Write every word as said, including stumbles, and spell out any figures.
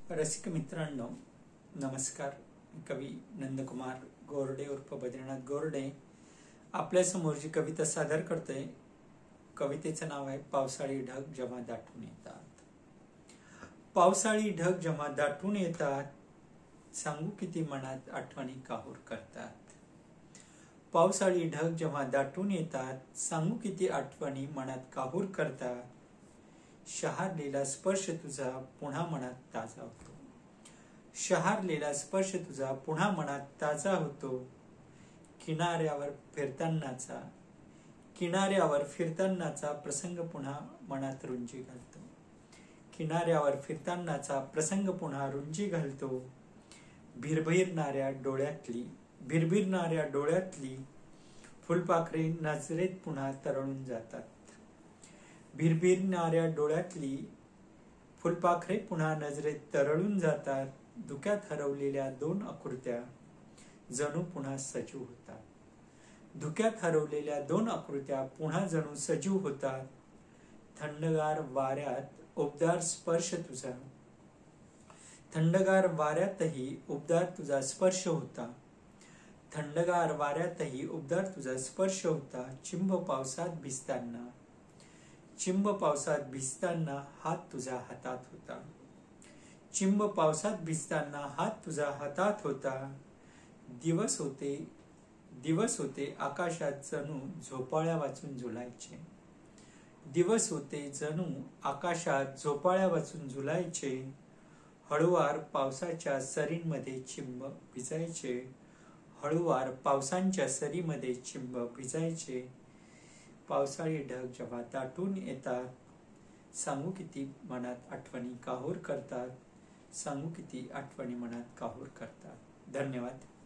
रसिक मित्रांनो, नमस्कार. कवी नंदकुमार गोरडे उर्फ बद्रीनाथ गोरडे आपल्या समोर जी कविता सादर करतोय. कवितेचं नाव आहे पावसाळी ढग जेव्हा दाटून येतात. पावसाळी ढग जेव्हा दाटून येतात, सांगू किती मनात आठवणी काहूर करतात. पावसाळी ढग जेव्हा दाटून येतात, सांगू किती आठवणी मनात काहूर करतात. शहारलेला स्पर्श तुझा पुन्हा मनात ताजा होतो. शहारलेला स्पर्श तुझा पुन्हा मनात ताजा होतो. किनाऱ्यावर फिरतानाचा किनाऱ्यावर फिरतानाचा प्रसंग पुन्हा मनात रुंजी घालतो. किनाऱ्यावर फिरतानाचा प्रसंग पुन्हा रुंजी घालतो. भिरभिरणाऱ्या डोळ्यातली भिरभिरणाऱ्या डोळ्यातली फुलपाखरे नजरेत पुन्हा तरळून जातात. भिरभिरणाऱ्या डोळ्यातली फुलपाखरे पुन्हा नजरेत तरळून जातात. धुक्यात हरवलेल्या दोन आकृत्या जणू पुन्हा सजीव होतात. धुक्यात हरवलेल्या दोन आकृत्या पुन्हा जणू सजीव होतात. थंडगार वाऱ्यात उबदार स्पर्श तुझा थंडगार वाऱ्यातही उबदार तुझा स्पर्श होता. थंडगार वाऱ्यातही उबदार तुझा स्पर्श होता. चिंब पावसात भिजताना चिंब पावसात भिजताना हात तुझा हातात होता. चिंब पावसात भिजताना हात तुझा हातात होता. दिवस होते दिवस होते आकाशात जणू झोपाळ्या वाचून झुलायचे. दिवस होते जणू आकाशात झोपाळ्या वाचून झुलायचे. हळुवार पावसाच्या सरींमध्ये चिंब भिजायचे. हळुवार पावसांच्या सरीमध्ये चिंब भिजायचे. पावसाळी ढग जेव्हा दाटून येतात, सांगू किती मनात आठवणी काहूर करतात. सांगू किती आठवणी मनात काहूर करतात. धन्यवाद.